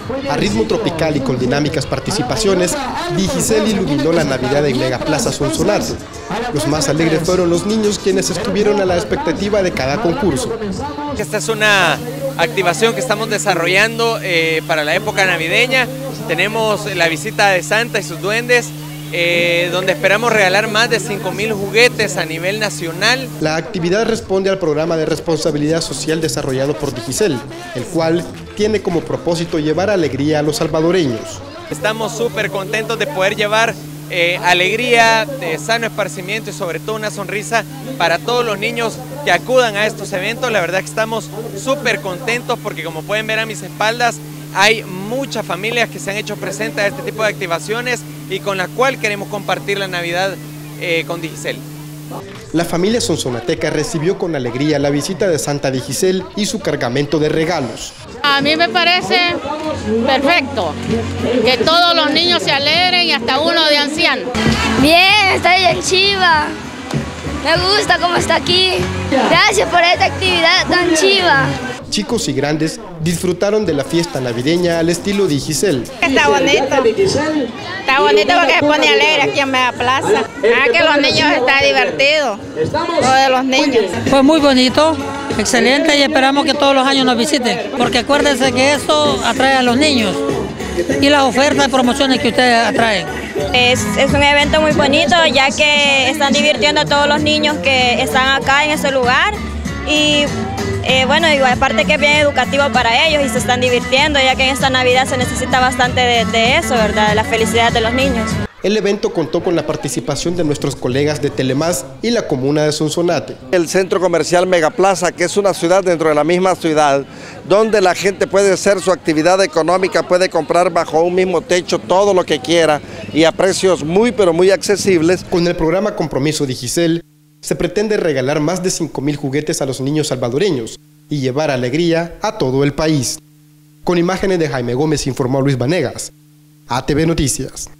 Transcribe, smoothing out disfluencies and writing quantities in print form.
A ritmo tropical y con dinámicas participaciones, Digicel iluminó la Navidad en Megaplaza Sonsonate. Los más alegres fueron los niños, quienes estuvieron a la expectativa de cada concurso. Esta es una activación que estamos desarrollando para la época navideña. Tenemos la visita de Santa y sus duendes, donde esperamos regalar más de 5.000 juguetes a nivel nacional. La actividad responde al programa de responsabilidad social desarrollado por Digicel, el cual tiene como propósito llevar alegría a los salvadoreños. Estamos súper contentos de poder llevar alegría, sano esparcimiento y sobre todo una sonrisa para todos los niños que acudan a estos eventos. La verdad que estamos súper contentos porque, como pueden ver a mis espaldas, hay muchas familias que se han hecho presentes a este tipo de activaciones y con la cual queremos compartir la Navidad con Digicel. La familia sonsonateca recibió con alegría la visita de Santa Digicel y su cargamento de regalos. A mí me parece perfecto que todos los niños se alegren y hasta uno de anciano. Bien, está bien chiva. Me gusta cómo está aquí. Gracias por esta actividad tan chiva. Chicos y grandes disfrutaron de la fiesta navideña al estilo Digicel. Está bonito porque se pone alegre aquí en Megaplaza. Que los niños están divertidos, lo de los niños. Fue muy bonito, excelente, y esperamos que todos los años nos visiten, porque acuérdense que esto atrae a los niños y las ofertas y promociones que ustedes atraen. Es un evento muy bonito, ya que están divirtiendo a todos los niños que están acá en ese lugar y bueno, digo, aparte que es bien educativo para ellos y se están divirtiendo, ya que en esta Navidad se necesita bastante de eso, ¿verdad? De la felicidad de los niños. El evento contó con la participación de nuestros colegas de Telemás y la comuna de Sonsonate. El centro comercial Megaplaza, que es una ciudad dentro de la misma ciudad, donde la gente puede hacer su actividad económica, puede comprar bajo un mismo techo todo lo que quiera y a precios muy pero muy accesibles. Con el programa Compromiso Digicel, se pretende regalar más de 5.000 juguetes a los niños salvadoreños y llevar alegría a todo el país. Con imágenes de Jaime Gómez informó Luis Vanegas, ATV Noticias.